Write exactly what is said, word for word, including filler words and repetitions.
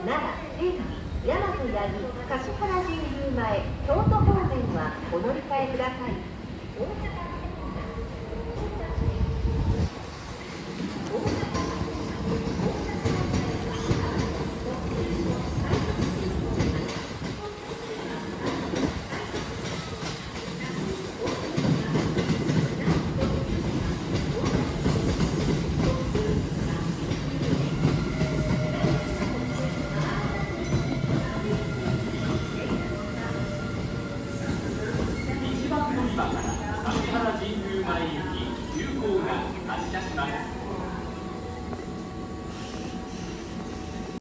奈良、西武、大和八木、橿原神宮前、京都方面はお乗り換えください。大阪にじばん乗り場から